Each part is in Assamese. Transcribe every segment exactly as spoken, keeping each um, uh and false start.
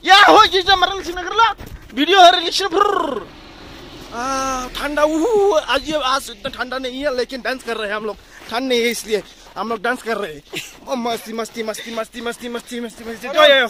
या हो जिसने मरल सिंह कर ला वीडियो है रिलेक्शन ठंडा आज ये आज इतना ठंडा नहीं है लेकिन डांस कर रहे हैं हम लोग ठंड नहीं है इसलिए हम लोग डांस कर रहे हैं मस्ती मस्ती मस्ती मस्ती मस्ती मस्ती मस्ती मस्ती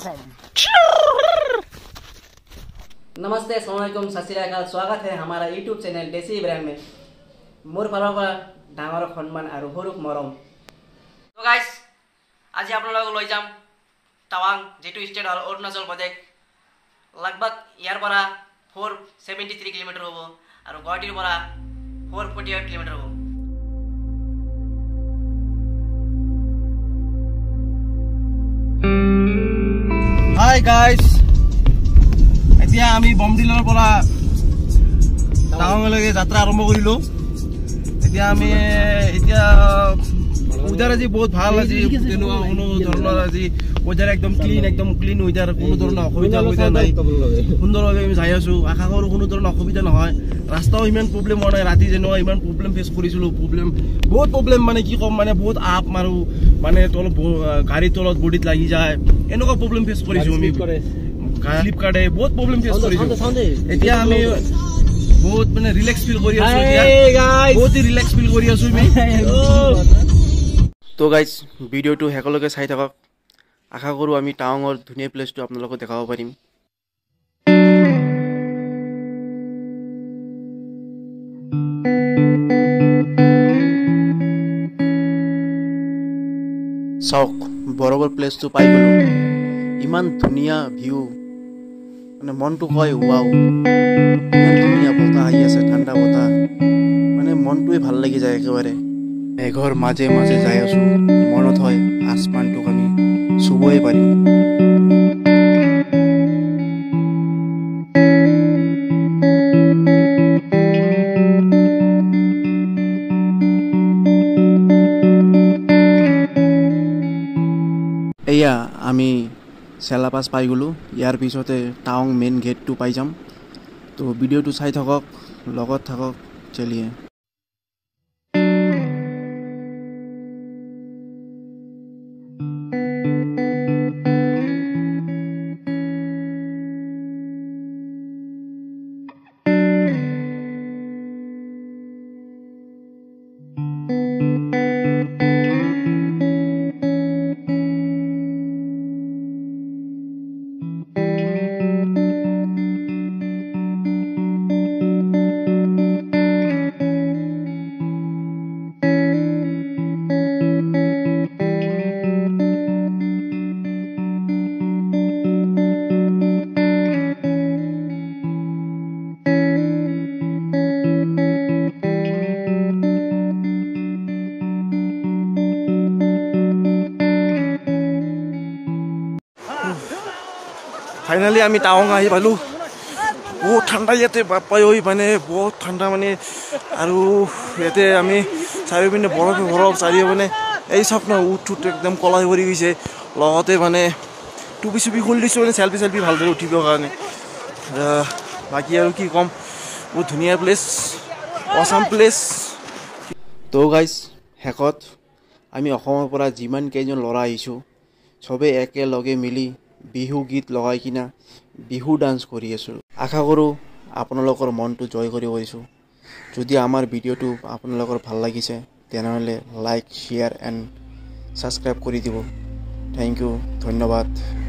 नमस्ते अस्सलाम वालेकुम सत श्री अकाल स्वागत है हमारा यूट्यूब चैनल देसी ब्रांड में मोर फाলৰ পৰা ডাঙৰক সন্মান আৰু সৰুক মৰম। তো গাইস আজি আপোনালোকক লৈ যাম টাৱাং যেটো ষ্টেট হল অৰুণাচল প্ৰদেশ लगभग ইয়াৰ পৰা four seventy-three কিলোমিটাৰ হ'ব আৰু গুৱাহাটীৰ পৰা four forty-eight কিলোমিটাৰ হ'ব। हाय गाइस এতিয়া আমি বমডিলৰ পৰা টাৱাংলৈকে যাত্ৰা আৰম্ভ কৰিলো। এতিয়া আমি এতিয়া উদাৰ আজি বহুত ভাল আজি তেনেকুৱা কোনো ধৰণৰ আজি উদাৰ একদম ক্লিন একদম ক্লিন উদাৰ কোনো ধৰণৰ অসুবিধা হৈছে নাই সুন্দৰভাৱে আমি যাই আছো আশা কৰো কোনো ধৰণৰ অসুবিধা নহয় ৰাস্তাও ইমান প্ৰব্লেম হোৱা নাই ৰাতি যেনেকুৱা ইমান প্ৰব্লেম ফেচ কৰিছিলো প্ৰব্লেম বহুত প্ৰব্লেম মানে কি কম মানে বহুত আপ মাৰো মানে তলত গাড়ী তলত বডিত লাগি যায় এনেকুৱা প্ৰব্লেম ফেচ কৰিছো আমি স্লিপ কাটে বহুত প্ৰব্লেম ফেচ কৰিছো। এতিয়া আমি बहुत মানে রিল্যাক্স ফিল কৰি আছো এতিয়া বহুত রিল্যাক্স ফিল কৰি আছো আমি। তো গাইস ভিডিওটো হেকলকে চাই থাকক আশা কৰো আমি টাৱাঙৰ ধুনীয়া প্লেসটো আপোনালোকক দেখাব পাৰিম। চাওক বৰবৰ প্লেসটো পাই গলো ইমান ধুনীয়া ভিউ মানে মনটো কয় ওয়াও ইমান ধুনীয়া বতাহ আহি আছে ঠাণ্ডা বতাহ মানে মনটোৱে ভাল লাগি যায় একেবাৰে মেঘৰ মাজে মাজে যাই আছো মনত হয় আসমানটোক আমি চুবই পাৰিম। এয়া আমি চেলাপাছ পাই গলো ইয়াৰ পিছতে টাৱাং মেইন গেটটো পাই যাম। তো ভিডিওটো চাই থাকক লগত থাকক চলিয়ে। ফাইনালি আমি টাৱাং আহি পালো বহুত ঠাণ্ডা ইয়াতে বাপাই মানে বহুত ঠাণ্ডা মানে আৰু ইয়াতে আমি চাৰিওপিনে বৰফ বৰফ চাৰিও মানে এই চব ন উঠ উঠ একদম কলা হৈ পৰি গৈছে লগতে মানে টুপি চুপি খুলি দিছোঁ মানে চেল্ফি চেল্ফি ভালদৰে উঠিবৰ কাৰণে। বাকী আৰু কি ক'ম বহুত ধুনীয়া প্লেচ অসাম প্লেচ। তো গাইজ শেষত আমি অসমৰ পৰা যিমান কেইজন ল'ৰা আহিছোঁ চবেই একেলগে মিলি বিহু গীত লগাই কিনা বিহু ডান্স কৰি আছোঁ। আশা কৰোঁ আপোনালোকৰ মনটো জয় কৰিব পাৰিছোঁ। যদি আমাৰ ভিডিঅ'টো আপোনালোকৰ ভাল লাগিছে তেনেহ'লে লাইক শ্বেয়াৰ এণ্ড ছাবস্ক্ৰাইব কৰি দিব। থেংক ইউ ধন্যবাদ।